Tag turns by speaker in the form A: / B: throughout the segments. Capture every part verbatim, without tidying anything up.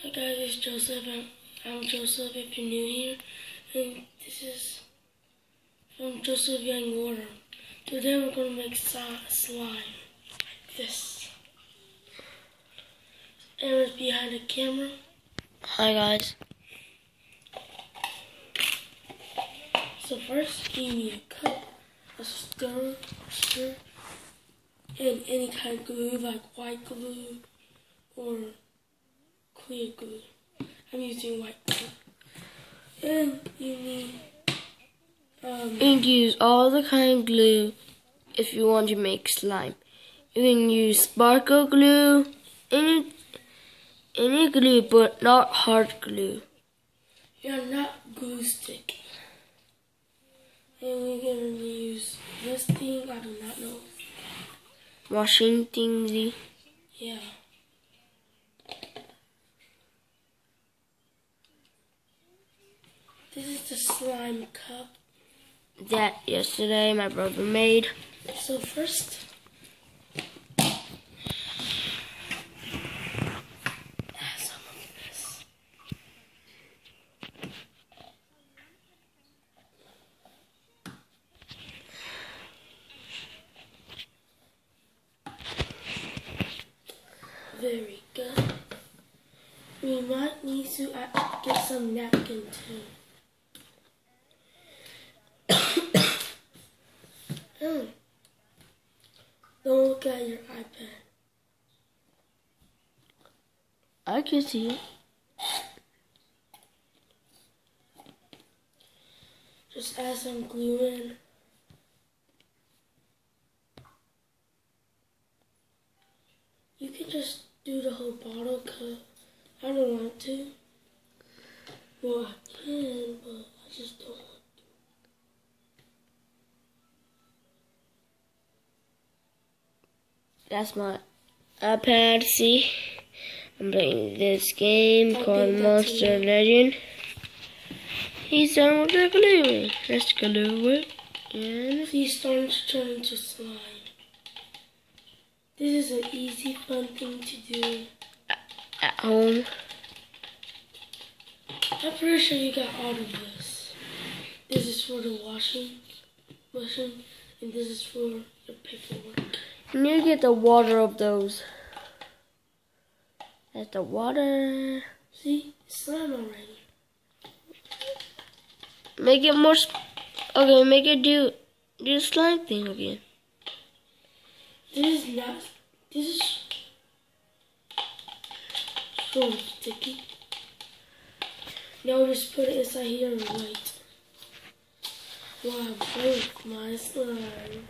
A: Hi guys, it's Joseph. I'm, I'm Joseph if you're new here. And this is from Joseph Young Water. Today we're going to make slime. Like this. Aaron's behind the camera.
B: Hi guys.
A: So first you need a cup, a stir, stir, and any kind of glue like white glue or clear glue. I'm using white glue. And you need um,
B: You can use all the kind of glue if you want to make slime. You can use sparkle glue, any any glue, but not hard glue.
A: You're not glue stick. And we're gonna use this thing, I do not know.
B: Washing thingy.
A: Yeah. This is the slime cup.
B: That yesterday my brother made.
A: So first, add some of this. Very good. We might need to add, get some napkin too. mm. Don't look at your iPad.
B: I can see it.
A: Just add some glue in. You can just do the whole bottle cup. I don't want to. Well, I can, but I just don't want to.
B: That's my iPad. See, I'm playing this game
A: I
B: called
A: think that's
B: Monster
A: enough.
B: Legend. He's done with the glue. Let's glue it. And
A: He's starting to turn into slime. This is an easy, fun thing to do.
B: at home.
A: I'm pretty sure you got all of this. This is for the washing machine, and this is for the paperwork.
B: You need to get the water of those. That's the water.
A: See? It's slime already.
B: Make it more. Sp okay, make it do do the slime thing again.
A: This is not, this is so sticky. Now just put it inside here and wait. While I break my slime.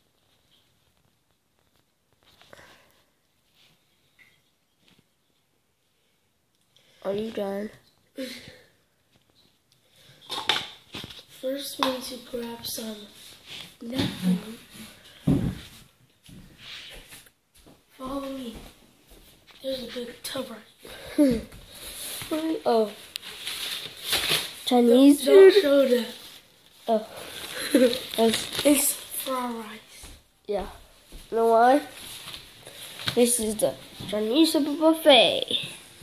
B: Are you done?
A: First we need to grab some napkin. Follow me. There's a big tub right here.
B: Oh. Chinese
A: Don't
B: food?
A: show that.
B: Oh. That's,
A: It's fried rice.
B: yeah. You know why? This is the Chinese super buffet.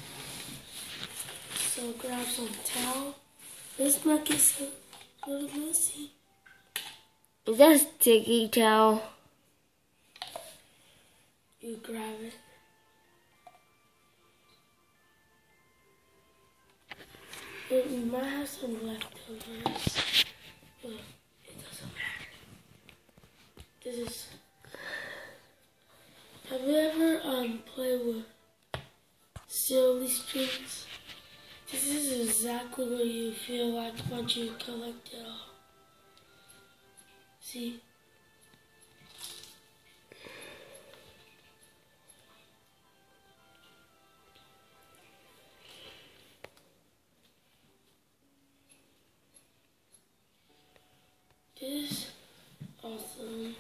A: So grab some towel. This might get some a little messy.
B: Is that a sticky towel?
A: You grab it. And we might have some leftovers, but it doesn't matter. This is. Have you ever um played with silly strings? This is exactly what you feel like once you collect it all. See? This is awesome.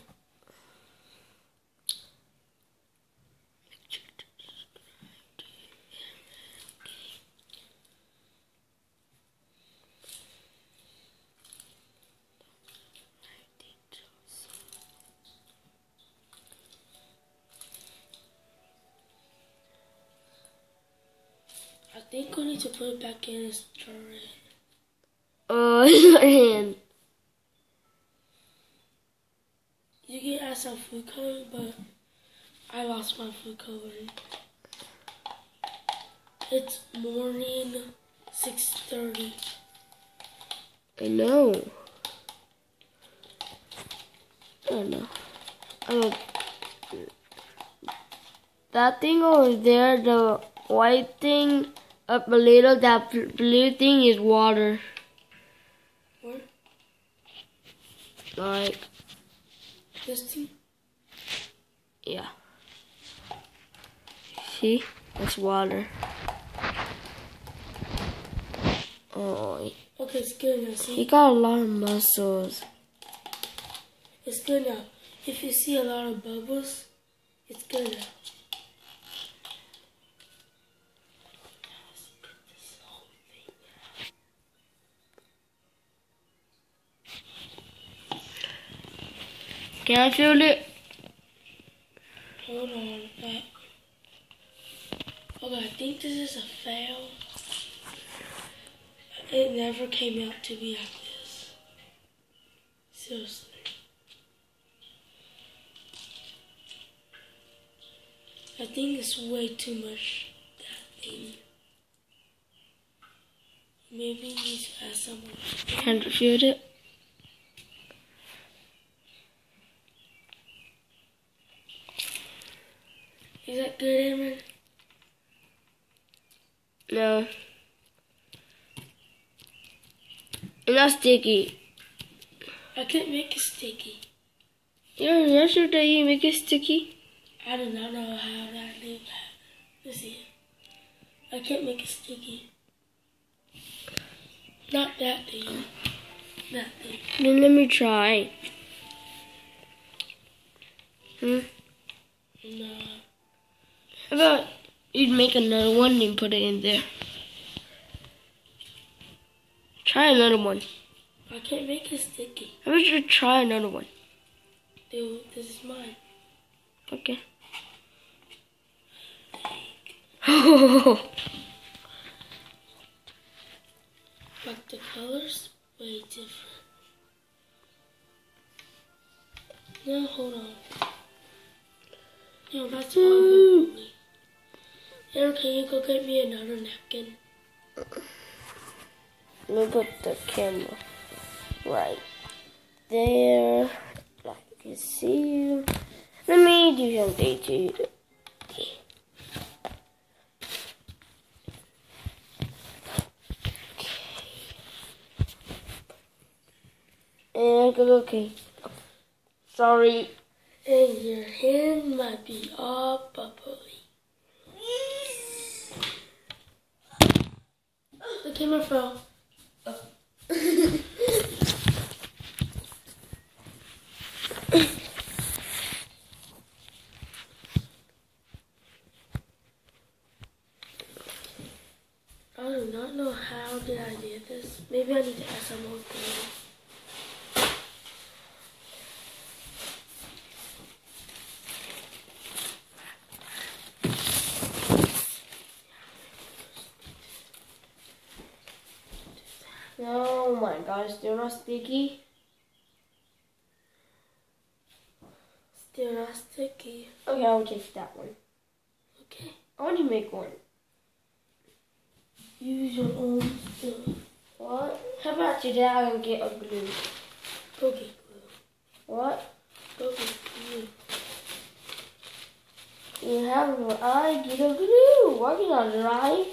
A: think we need to put it back in and stir it.
B: Oh, in my hand.
A: You can add some food coloring, but I lost my food coloring. It's morning, six thirty.
B: I know. I don't know. I don't. That thing over there, the white thing up a little, that blue thing is water.
A: What?
B: Like,
A: This thing?
B: yeah. See? That's water. Oh,
A: Okay, it's good now. See?
B: he got a lot of muscles.
A: It's good now. If you see a lot of bubbles, it's good now.
B: Can I feel it?
A: Hold on. Back. Okay, I think this is a fail. It never came out to be like this. Seriously. I think it's way too much, that thing. Maybe you need to add some more.
B: Can you feel it?
A: Is that good, Aaron?
B: No. It's not sticky.
A: I can't make it sticky.
B: Yeah, yesterday you make it sticky.
A: I do not know how that did that. Let's see. I can't make it sticky. Not that thing. That thing.
B: Then let me try. Hmm?
A: No.
B: How about you'd make another one and put it in there? Try another one.
A: I can't make it sticky.
B: How about you try another one?
A: Dude, this is mine.
B: Okay.
A: But the color's way different. No, hold on. No, that's all. Aaron, can you go get me another napkin?
B: Let me put the camera right there. I can see you. Let me do something too. And okay. Sorry.
A: And your hand might be all bubbly. The camera fell. Oh. I do not know how did I do this. Maybe I need to add some more glue.
B: Oh my gosh, still not sticky?
A: Still not sticky.
B: Okay, I'll take that one.
A: Okay.
B: I want to make one.
A: Use your own stuff.
B: What? How about today I can get a glue?
A: Go get glue.
B: What?
A: Go get glue.
B: You have no I get a glue. Why can I lie?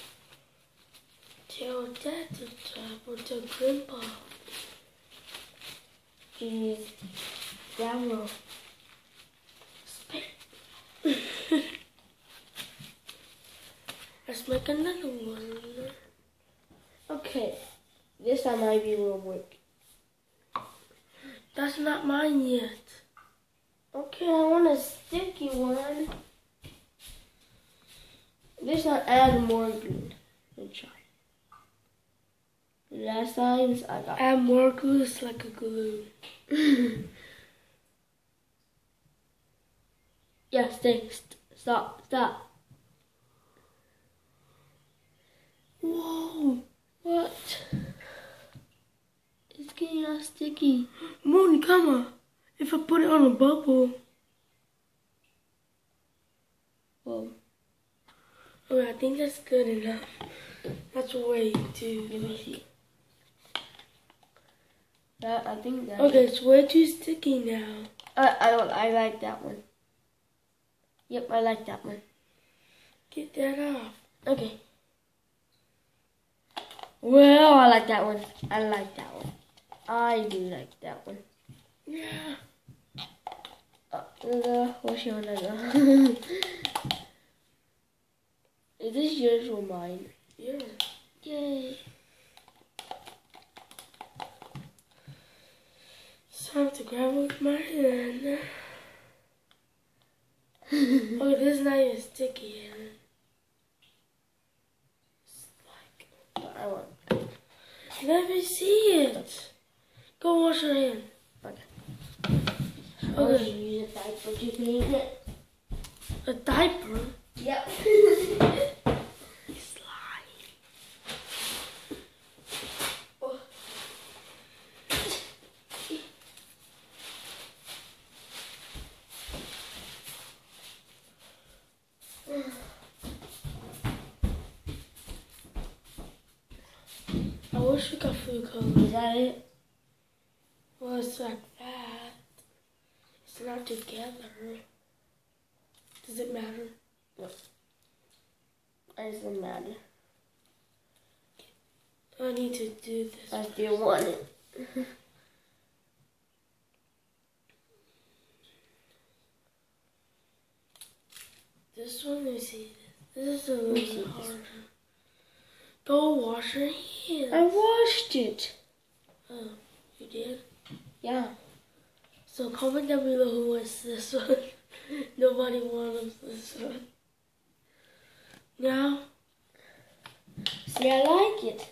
A: Tell Dad to travel to Grandpa.
B: Please. That will
A: spit. Let's make another one.
B: Okay. This time might be will work.
A: That's not mine yet.
B: Okay, I want a sticky one. This time add more glue. Let's try. Last times I got
A: Add more glue, it's like a glue.
B: Yeah, stay. St stop. Stop. sticky.
A: Moon, come on. If I put it on a bubble.
B: Whoa.
A: Okay, I think that's good enough. That's way too.
B: Let me see. That I think that.
A: Okay, it's way too sticky now.
B: I I don't. I like that one. Yep, I like that one.
A: Get that off.
B: Okay. Well, I like that one. I like that one. I do like that one.
A: Yeah.
B: Uh, what's your name? Is this yours or mine?
A: Yeah.
B: Yay.
A: It's time to grab it with my hand. Oh, this is not even sticky. It's like,
B: I want.
A: let me see it. Go wash your hand.
B: Okay.
A: Okay.
B: I'll use a diaper to clean it.
A: A diaper?
B: Yep.
A: Slime.
B: Oh.
A: I wish we got food
B: Is
A: coloring.
B: that it?
A: Well, it's like that. It's not together. Does it matter?
B: No. It doesn't matter.
A: I need to do this.
B: I still want it.
A: This one, let me see. This is a little
B: me see
A: bit
B: this.
A: harder. Go wash your hands.
B: I washed it.
A: Oh, you did?
B: Yeah.
A: So comment down below who wants this one. Nobody wants this one. Now,
B: See, I like it.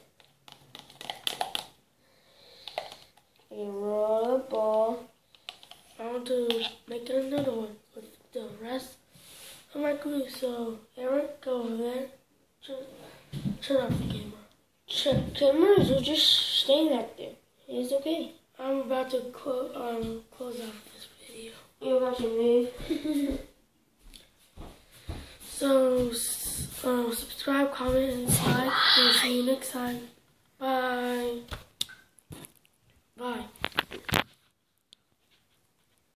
B: I can roll a ball.
A: I want to make another one with the rest of my glue. So, Eric, go over there. Turn, turn off the camera.
B: Ch- cameras will just stay right there. It's okay.
A: I'm about to clo- um, close out this video.
B: You're about to move.
A: So, s- um, subscribe, comment, and like. And see you next time. Bye. Bye.